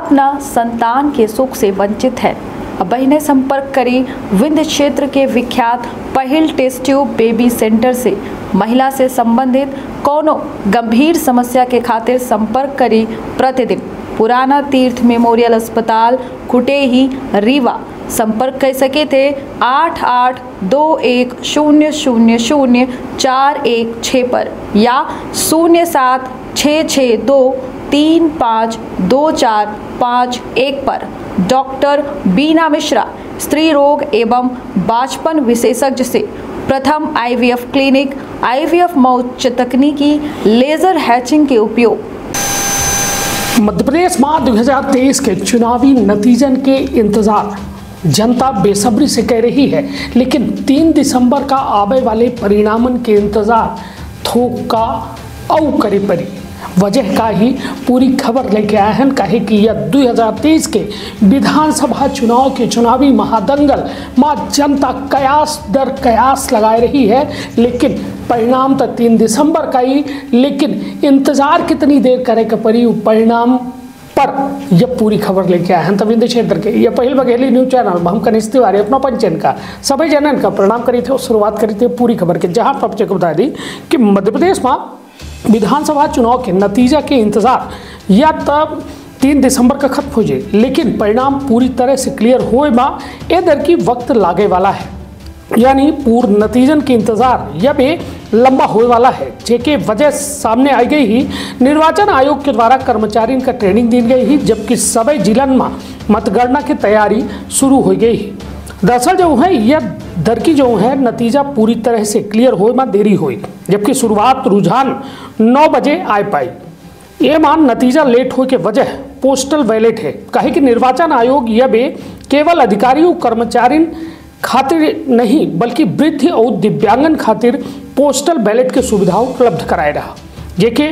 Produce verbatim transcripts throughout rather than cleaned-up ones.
अपना संतान के सुख से वंचित है। अब बहिने संपर्क करी विंध्य क्षेत्र के विख्यात पहिल टेस्ट ट्यूब बेबी सेंटर से। महिला से संबंधित कोनो गंभीर समस्या के खातिर संपर्क करी प्रतिदिन पुराना तीर्थ मेमोरियल अस्पताल कुटेही रीवा। संपर्क कर सके थे आठ आठ दो एक शून्य शून्य शून्य चार एक छः पर या शून्य सात छः छः दो तीन पाँच दो चार पाँच एक पर। डॉक्टर बीना मिश्रा, स्त्री रोग एवं बांझपन विशेषज्ञ से प्रथम आईवीएफ क्लिनिक, आईवीएफ में उच्च तकनीकी लेजर हैचिंग के उपयोग। मध्य प्रदेश में दो हज़ार तेईस के चुनावी नतीजन के इंतजार जनता बेसब्री से कर रही है, लेकिन तीन दिसंबर का आने वाले परिणामन के इंतजार थोक का औ करे पड़ी। वजह का ही पूरी खबर लेके आए हैं, कहे कि यह दो हज़ार तेईस के विधानसभा चुनाव के चुनावी महादंगल में जनता कयास दर कयास लगाए रही है, लेकिन परिणाम तो तीन दिसंबर का ही, लेकिन इंतजार कितनी देर करे के पड़ी परिणाम पर यह पूरी खबर लेके आए हैं। विंध्य क्षेत्र के यह पहल बघेली न्यूज चैनल में हम कनिष्ठ तिवारी अपना पंचन का सभी जनन का प्रणाम करी थे और शुरुआत करी थी पूरी खबर के, जहां पर आपको बता दी कि मध्य प्रदेश में विधानसभा चुनाव के नतीजा के इंतजार या तब तीन दिसंबर का खत्म हो जाए, लेकिन परिणाम पूरी तरह से क्लियर होए बा ए दर की वक्त लागे वाला है, यानी पूर्ण नतीजन के इंतजार यह भी लंबा होने वाला है। जेके वजह सामने आई गई ही निर्वाचन आयोग के द्वारा कर्मचारियों का ट्रेनिंग दी गई ही, जबकि सभी जिलन में मतगणना की तैयारी शुरू हो गई ही। दरअसल जो है यह दर की जो है नतीजा पूरी तरह से क्लियर हो में देरी हुई, जबकि शुरुआत रुझान नौ बजे आ पाई। ये मान नतीजा लेट हो के वजह पोस्टल बैलेट है, कहे कि निर्वाचन आयोग यह भी केवल अधिकारियों कर्मचारी खातिर नहीं बल्कि वृद्ध और दिव्यांगन खातिर पोस्टल बैलेट की सुविधा उपलब्ध कराए रहा, जेके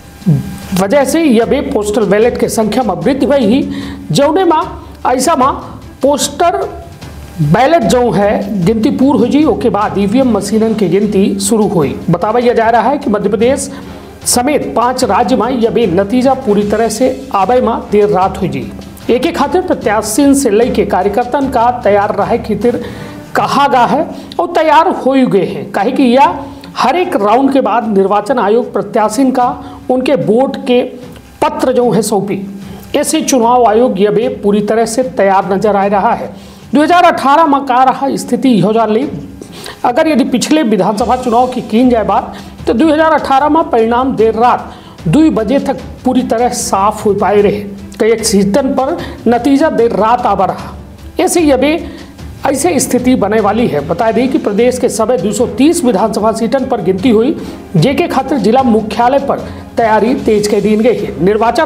वजह से यह भी पोस्टल बैलेट के संख्या में वृद्धि हुई ही। जौने में ऐसा में पोस्टर बैलेट जो है गिनती पूर्ण हो जी, उसके बाद ईवीएम मशीनन की गिनती शुरू हुई। बतावा यह जा रहा है कि मध्य प्रदेश समेत पांच राज्य में यह भी नतीजा पूरी तरह से आबे में देर रात हुई जी। एक एक खातिर प्रत्याशी से लेके कार्यकर्तन का तैयार रहे खातिर कहा गया है और तैयार हो गए हैं, कहे कि यह हर एक राउंड के बाद निर्वाचन आयोग प्रत्याशी का उनके वोट के पत्र जो है सौंपी। ऐसे चुनाव आयोग यह भी पूरी तरह से तैयार नजर आ रहा है। दो हज़ार अठारह में का रहा स्थिति हो जा रही, अगर यदि पिछले विधानसभा चुनाव की की जाए बात तो दो हज़ार अठारह में परिणाम देर रात दो बजे तक पूरी तरह साफ हो पाए रहे, कई सीटन पर नतीजा देर रात आवा रहा। ऐसे यह भी ऐसे स्थिति बने वाली है। बता दें कि प्रदेश के सभी दो सौ तीस विधानसभा सीटन पर गिनती हुई, जेके खातिर जिला मुख्यालय पर तैयारी तेज कर दी गई है। निर्वाचन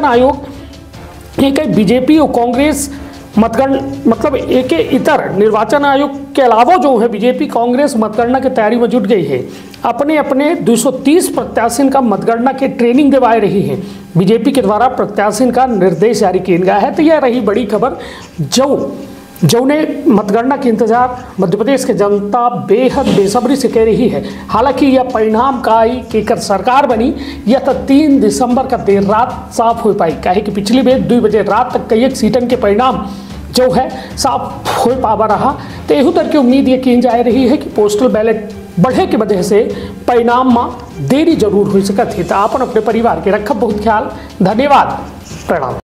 आयोग एक बीजेपी और कांग्रेस मतगणना मतलब एक इतर निर्वाचन आयोग के अलावा जो है बीजेपी कांग्रेस मतगणना की तैयारी में जुट गई है। अपने अपने दो सौ तीस प्रत्याशी का मतगणना के ट्रेनिंग दिवाई रही है। बीजेपी के द्वारा प्रत्याशी का निर्देश जारी किया गया है। तो यह रही बड़ी खबर, जो जो ने मतगणना के इंतजार मध्य प्रदेश के जनता बेहद बेसब्री से कह रही है। हालांकि यह परिणाम का ही केकर सरकार बनी यह तो तीन दिसंबर का देर रात साफ हो पाई, कहे कि पिछली बेर दो बजे रात तक कई एक सीटन के परिणाम जो है साफ हो पावा रहा। तो यही तरह की उम्मीद ये की जा रही है कि पोस्टल बैलेट बढ़े की वजह से परिणाम में देरी जरूर हो सकती है। तो आप अपने परिवार के रखब बहुत ख्याल। धन्यवाद, प्रणाम।